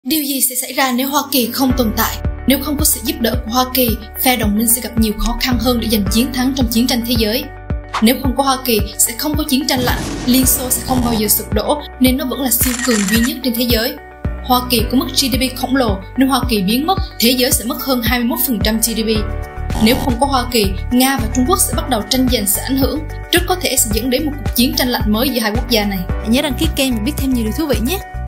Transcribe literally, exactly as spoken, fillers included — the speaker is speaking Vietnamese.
Điều gì sẽ xảy ra nếu Hoa Kỳ không tồn tại? Nếu không có sự giúp đỡ của Hoa Kỳ, phe đồng minh sẽ gặp nhiều khó khăn hơn để giành chiến thắng trong chiến tranh thế giới. Nếu không có Hoa Kỳ, sẽ không có chiến tranh lạnh, Liên Xô sẽ không bao giờ sụp đổ, nên nó vẫn là siêu cường duy nhất trên thế giới. Hoa Kỳ có mức giê đê pê khổng lồ, nếu Hoa Kỳ biến mất, thế giới sẽ mất hơn hai mươi mốt phần trăm giê đê pê. Nếu không có Hoa Kỳ, Nga và Trung Quốc sẽ bắt đầu tranh giành sự ảnh hưởng, rất có thể sẽ dẫn đến một cuộc chiến tranh lạnh mới giữa hai quốc gia này. Hãy nhớ đăng ký kênh để biết thêm nhiều điều thú vị nhé!